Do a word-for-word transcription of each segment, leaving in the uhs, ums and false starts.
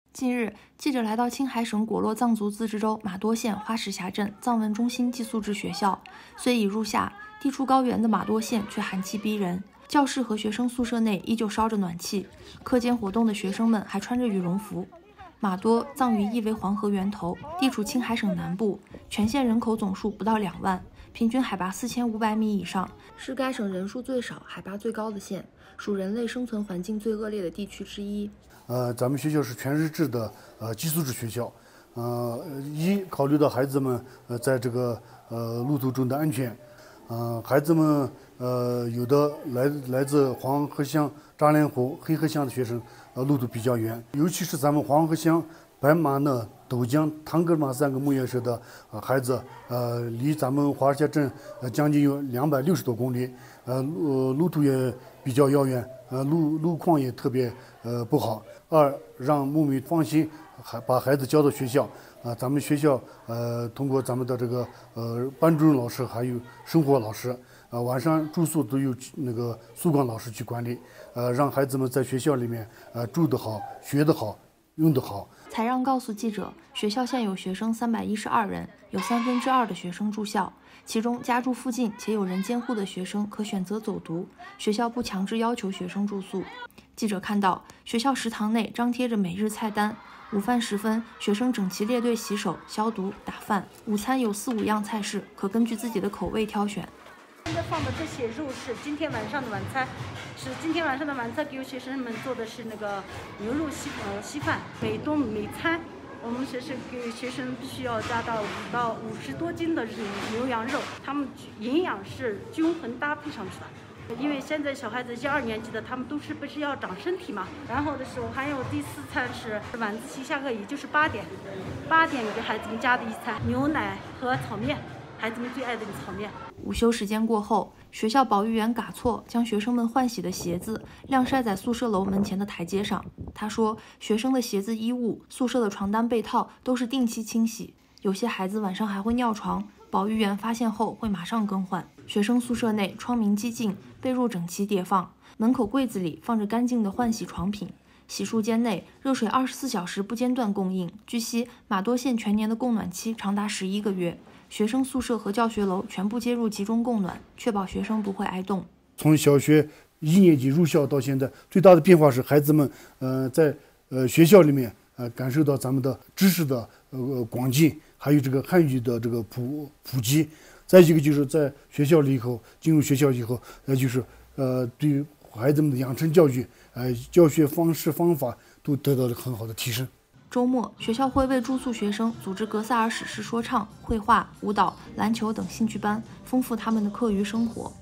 近日，记者来到青海省果洛藏族自治州玛多县花石峡镇藏文中心寄宿制学校。虽已入夏，地处高原的玛多县却寒气逼人。教室和学生宿舍内依旧烧着暖气，课间活动的学生们还穿着羽绒服。玛多藏语意为黄河源头，地处青海省南部，全县人口总数不到两万，平均海拔四千五百米以上，是该省人数最少、海拔最高的县，属人类生存环境最恶劣的地区之一。 呃，咱们学校是全日制的呃寄宿制学校，呃，一考虑到孩子们呃在这个呃路途中的安全，呃，孩子们呃有的来来自黄河乡、扎连湖、黑河乡的学生，呃路途比较远，尤其是咱们黄河乡、白马讷、斗江、唐格玛三个牧业社的呃孩子，呃离咱们花石峡镇呃将近有两百六十多公里，呃路路途也比较遥远，呃路路况也特别呃不好。二，让牧民放心，还把孩子交到学校啊。咱们学校呃，通过咱们的这个呃班主任老师还有生活老师啊，晚上住宿都有那个宿管老师去管理，呃，让孩子们在学校里面呃住得好、学得好、用得好。 才让告诉记者，学校现有学生三百一十二人，有三分之二的学生住校，其中家住附近且有人监护的学生可选择走读，学校不强制要求学生住宿。记者看到，学校食堂内张贴着每日菜单，午饭时分，学生整齐列队洗手、消毒、打饭。午餐有四五样菜式，可根据自己的口味挑选。 现在放的这些肉是今天晚上的晚餐，是今天晚上的晚餐给学生们做的是那个牛肉稀呃稀饭。每顿每餐，我们学生给学生必须要加到五到五十多斤的牛羊肉，他们营养是均衡搭配上去的。因为现在小孩子一二年级的，他们都是不是要长身体嘛？然后的时候还有第四餐是晚自习下课，也就是八点，八点给孩子们加的一餐牛奶和炒面，孩子们最爱的炒面。 午休时间过后，学校保育员嘎错将学生们换洗的鞋子晾晒在宿舍楼门前的台阶上。他说，学生的鞋子、衣物、宿舍的床单、被套都是定期清洗，有些孩子晚上还会尿床，保育员发现后会马上更换。学生宿舍内窗明几净，被褥整齐叠放，门口柜子里放着干净的换洗床品。洗漱间内热水二十四小时不间断供应。据悉，玛多县全年的供暖期长达十一个月，学生宿舍和教学楼全部接入集中供暖，确保学生不会挨冻。 从小学一年级入校到现在，最大的变化是孩子们呃在呃学校里面呃感受到咱们的知识的呃广进，还有这个汉语的这个普普及。再一个就是在学校里以后，进入学校以后，那就是呃对孩子们的养成教育，呃教学方式方法都得到了很好的提升。 周末，学校会为住宿学生组织格萨尔史诗说唱、绘画、舞蹈、篮球等兴趣班，丰富他们的课余生活。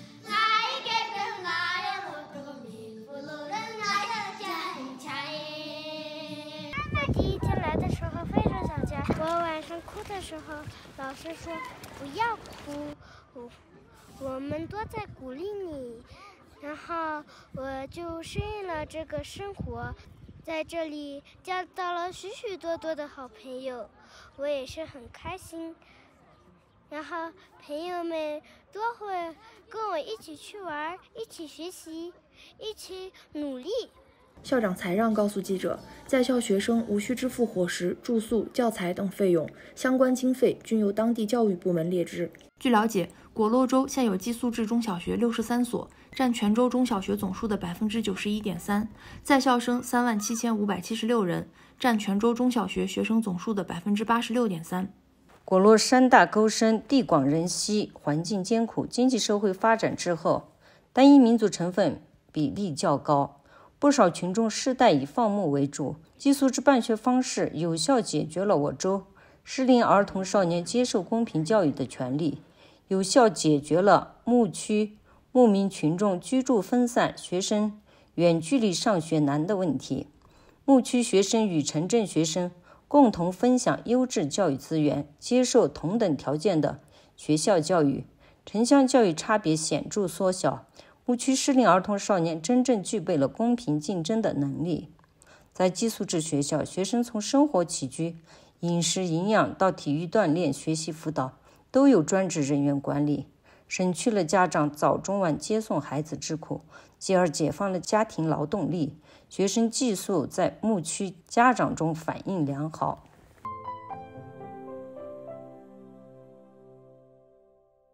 我第一天来的时候非常想家，我晚上哭的时候，老师说不要哭，我我们都在鼓励你，然后我就适应了这个生活，在这里交到了许许多多的好朋友，我也是很开心。然后朋友们都会跟我一起去玩，一起学习，一起努力。 校长才让告诉记者，在校学生无需支付伙食、住宿、教材等费用，相关经费均由当地教育部门列支。据了解，果洛州现有寄宿制中小学六十三所，占全州中小学总数的百分之九十一点三，在校生三万七千五百七十六人，占全州中小学学生总数的百分之八十六点三。 果洛山大沟深，地广人稀，环境艰苦，经济社会发展滞后，单一民族成分比例较高。不少群众世代以放牧为主，寄宿制办学方式有效解决了我州适龄儿童少年接受公平教育的权利，有效解决了牧区牧民群众居住分散、学生远距离上学难的问题。牧区学生与城镇学生共同分享优质教育资源，接受同等条件的学校教育，城乡教育差别显著缩小。牧区适龄儿童少年真正具备了公平竞争的能力。在寄宿制学校，学生从生活起居、饮食营养到体育锻炼、学习辅导都有专职人员管理，省去了家长早中晚接送孩子之苦，继而解放了家庭劳动力。 学生寄宿在牧区家长中反应良好。